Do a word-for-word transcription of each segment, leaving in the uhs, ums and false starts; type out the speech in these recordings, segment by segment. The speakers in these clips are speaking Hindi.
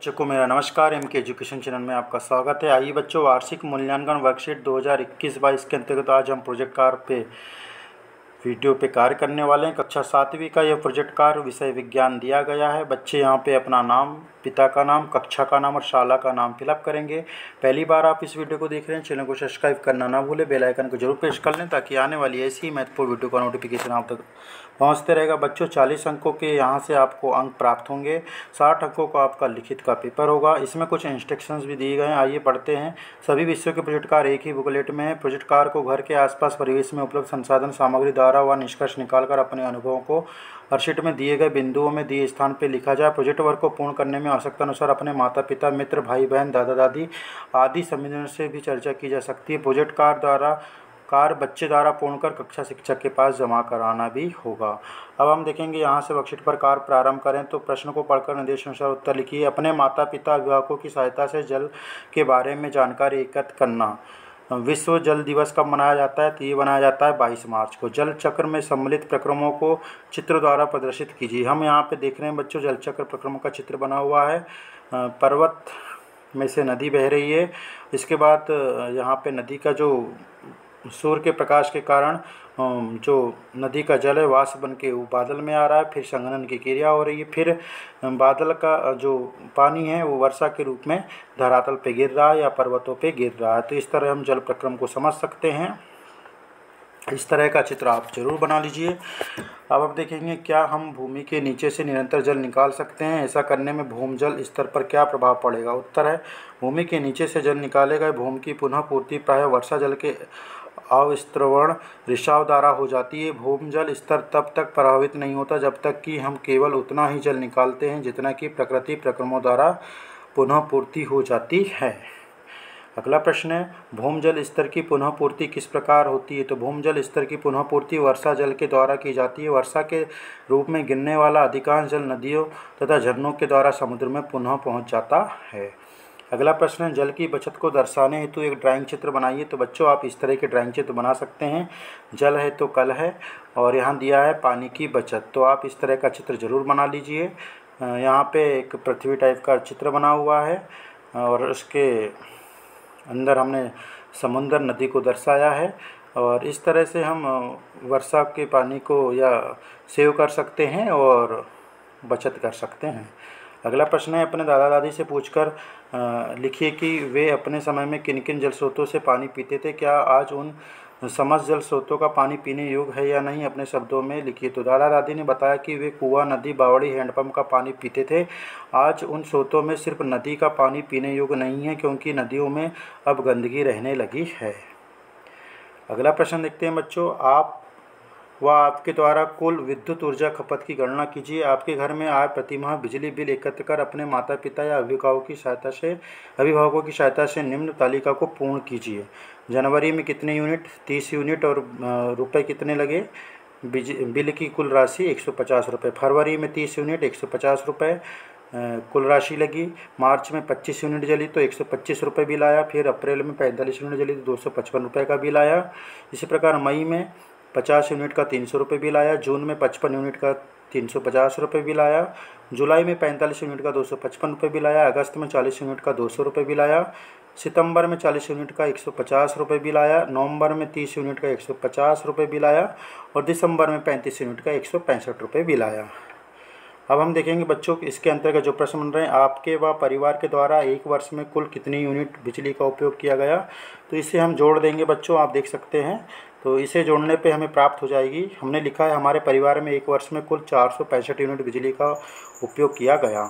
बच्चों को मेरा नमस्कार। एम के एजुकेशन चैनल में आपका स्वागत है। आइए बच्चों, वार्षिक मूल्यांकन वर्कशीट दो हज़ार इक्कीस बाईस के अंतर्गत आज हम प्रोजेक्ट कार्य पे वीडियो पे कार्य करने वाले हैं। कक्षा सातवीं का यह प्रोजेक्ट कार्य विषय विज्ञान दिया गया है। बच्चे यहाँ पे अपना नाम, पिता का नाम, कक्षा का नाम और शाला का नाम फिलअप करेंगे। पहली बार आप इस वीडियो को देख रहे हैं, चैनल को सब्सक्राइब करना ना भूलें, बेल आइकन को जरूर प्रेस कर लें ताकि आने वाली ऐसी ही महत्वपूर्ण वीडियो का नोटिफिकेशन आप तक पहुंचते रहेगा। बच्चों, चालीस अंकों के यहाँ से आपको अंक प्राप्त होंगे। साठ अंकों का आपका लिखित का पेपर होगा। इसमें कुछ इंस्ट्रक्शंस भी दिए गए हैं, आइए पढ़ते हैं। सभी विषयों के प्रोजेक्ट कार्य एक ही बुकलेट में है। प्रोजेक्ट कार्य को घर के आसपास परिवेश में उपलब्ध संसाधन सामग्री द्वारा व निष्कर्ष निकालकर अपने अनुभवों को वर्कशीट में दिए गए बिंदुओं में दिए स्थान पर लिखा जाए। प्रोजेक्ट वर्क को पूर्ण करने में आवश्यकता अनुसार अपने माता पिता, मित्र, भाई बहन, दादा दादी आदि समितियों से भी चर्चा की जा सकती है। प्रोजेक्ट कार्य द्वारा कार्य बच्चे द्वारा पूर्ण कर कक्षा शिक्षक के पास जमा कराना भी होगा। अब हम देखेंगे यहाँ से वर्कशीट पर कार्य प्रारंभ करें तो प्रश्न को पढ़कर निर्देशानुसार उत्तर लिखिए। अपने माता पिता अभिभावकों की सहायता से जल के बारे में जानकारी एकत्र करना। विश्व जल दिवस कब मनाया जाता है? तो ये मनाया जाता है बाईस मार्च को। जल चक्र में सम्मिलित प्रक्रमों को चित्र द्वारा प्रदर्शित कीजिए। हम यहाँ पे देख रहे हैं बच्चों, जल चक्र प्रक्रमों का चित्र बना हुआ है। पर्वत में से नदी बह रही है। इसके बाद यहाँ पे नदी का जो सूर्य के प्रकाश के कारण जो नदी का जल है वाष्प बन के वो बादल में आ रहा है, फिर संघनन की क्रिया हो रही है, फिर बादल का जो पानी है वो वर्षा के रूप में धरातल पे गिर रहा है या पर्वतों पे गिर रहा है। तो इस तरह हम जल प्रक्रम को समझ सकते हैं। इस तरह का चित्र आप जरूर बना लीजिए। अब आप देखेंगे, क्या हम भूमि के नीचे से निरंतर जल निकाल सकते हैं? ऐसा करने में भूमजल स्तर पर क्या प्रभाव पड़ेगा? उत्तर है, भूमि के नीचे से जल निकाले गए भूमि की पुनः पूर्ति प्रायः वर्षा जल के अवस्त्रवण रिसाव द्वारा हो जाती है। भूमजल स्तर तब तक प्रभावित नहीं होता जब तक कि हम केवल उतना ही जल निकालते हैं जितना कि प्रकृति प्रक्रमों द्वारा पुनः पूर्ति हो जाती है। अगला प्रश्न है, भूमजल स्तर की पुनः पूर्ति किस प्रकार होती है? तो भूमजल स्तर की पुनः पूर्ति वर्षा जल के द्वारा की जाती है। वर्षा के रूप में गिरने वाला अधिकांश जल नदियों तथा झरनों के द्वारा समुद्र में पुनः पहुंच जाता है। अगला प्रश्न है, जल की बचत को दर्शाने हेतु एक ड्राइंग चित्र बनाइए। तो बच्चों, आप इस तरह के ड्राइंग चित्र बना सकते हैं। जल है तो कल है और यहाँ दिया है पानी की बचत, तो आप इस तरह का चित्र ज़रूर बना लीजिए। यहाँ पे एक पृथ्वी टाइप का चित्र बना हुआ है और उसके अंदर हमने समुद्र नदी को दर्शाया है और इस तरह से हम वर्षा के पानी को या सेव कर सकते हैं और बचत कर सकते हैं। अगला प्रश्न है, अपने दादा दादी से पूछकर लिखिए कि वे अपने समय में किन किन जल स्रोतों से पानी पीते थे। क्या आज उन समस्त जल स्रोतों का पानी पीने योग्य है या नहीं? अपने शब्दों में लिखिए। तो दादा दादी ने बताया कि वे कुआं, नदी, बावड़ी, हैंडपंप का पानी पीते थे। आज उन स्रोतों में सिर्फ नदी का पानी पीने योग्य नहीं है क्योंकि नदियों में अब गंदगी रहने लगी है। अगला प्रश्न देखते हैं बच्चों, आप व आपके द्वारा कुल विद्युत ऊर्जा खपत की गणना कीजिए। आपके घर में आय प्रतिमाह बिजली बिल एकत्र कर अपने माता पिता या अभिभावकों की सहायता से अभिभावकों की सहायता से निम्न तालिका को पूर्ण कीजिए। जनवरी में कितने यूनिट? तीस यूनिट और रुपए कितने लगे? बिल की कुल राशि एक सौ पचास रुपये। फरवरी में तीस यूनिट एक सौ पचास रुपये कुल राशि लगी। मार्च में पच्चीस यूनिट जली तो एक सौ पच्चीस रुपये बिल आया। फिर अप्रैल में पैंतालीस यूनिट जली तो दो सौ पचपन रुपये का बिल आया। इसी प्रकार मई में पचास यूनिट का तीन सौ रुपये बिल आया। जून में पचपन यूनिट का तीन सौ पचास रुपये बिल आया। जुलाई में पैंतालीस यूनिट का दो सौ पचपन रुपये बिल आया। अगस्त में चालीस यूनिट का दो सौ रुपये बिल आया। सितंबर में चालीस यूनिट का एक सौ पचास रुपये बिल आया। नवंबर में तीस यूनिट का एक सौ पचास रुपये बिल आया और दिसंबर में पैंतीस यूनिट का एक सौ पैंसठ रुपये बिल आया। अब हम देखेंगे बच्चों, इसके अंतर्गत जो प्रश्न बन रहे हैं, आपके व परिवार के द्वारा एक वर्ष में कुल कितनी यूनिट बिजली का उपयोग किया गया? तो इसे हम जोड़ देंगे बच्चों, आप देख सकते हैं। तो इसे जोड़ने पे हमें प्राप्त हो जाएगी। हमने लिखा है हमारे परिवार में एक वर्ष में कुल चार सौ पैंसठ यूनिट बिजली का उपयोग किया गया।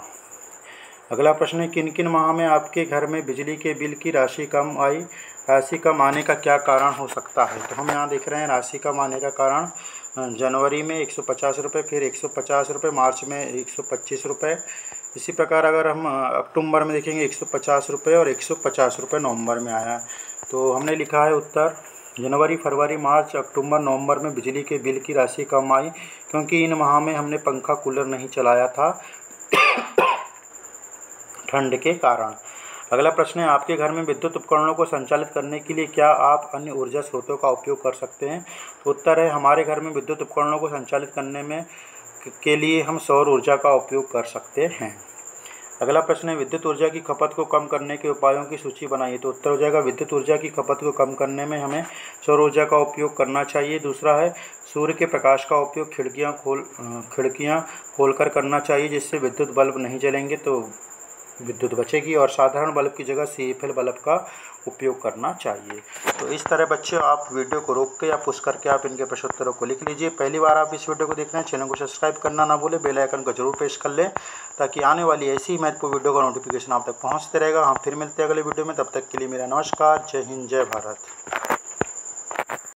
अगला प्रश्न है, किन किन माह में आपके घर में बिजली के बिल की राशि कम आई? राशि कम आने का क्या कारण हो सकता है? तो हम यहाँ देख रहे हैं राशि कम आने का कारण, जनवरी में एक सौ पचास रुपये, फिर एक सौ पचास रुपये, मार्च में एक सौ पच्चीस रुपये। इसी प्रकार अगर हम अक्टूबर में देखेंगे एक सौ पचास रुपये और एक सौ पचास रुपये नवंबर में आया। तो हमने लिखा है उत्तर, जनवरी, फरवरी, मार्च, अक्टूबर, नवंबर में बिजली के बिल की राशि कम आई क्योंकि इन माह में हमने पंखा कूलर नहीं चलाया था ठंड के कारण। अगला प्रश्न है, आपके घर में विद्युत उपकरणों को संचालित करने के लिए क्या आप अन्य ऊर्जा स्रोतों का उपयोग कर सकते हैं? तो उत्तर है, हमारे घर में विद्युत उपकरणों को संचालित करने में के लिए हम सौर ऊर्जा का उपयोग कर सकते हैं। अगला प्रश्न है, विद्युत ऊर्जा की खपत को कम करने के उपायों की सूची बनाइए। तो उत्तर हो जाएगा, विद्युत ऊर्जा की खपत को कम करने में हमें सौर ऊर्जा का उपयोग करना चाहिए। दूसरा है, सूर्य के प्रकाश का उपयोग खिड़कियां खोल खिड़कियां खोलकर करना चाहिए, जिससे विद्युत बल्ब नहीं जलेंगे तो विद्युत बचेगी। और साधारण बल्ब की जगह सी एफ एल बल्ब का उपयोग करना चाहिए। तो इस तरह बच्चों आप वीडियो को रोक के या पुश करके आप इनके प्रश्नोत्तरों को लिख लीजिए। पहली बार आप इस वीडियो को देख रहे हैं, चैनल को सब्सक्राइब करना ना भूलें, बेल आइकन को जरूर प्रेस कर लें, ताकि आने वाली ऐसी ही महत्वपूर्ण वीडियो का नोटिफिकेशन आप तक पहुँचते रहेगा। हम फिर मिलते हैं अगले वीडियो में, तब तक के लिए मेरा नमस्कार। जय हिंद, जय भारत।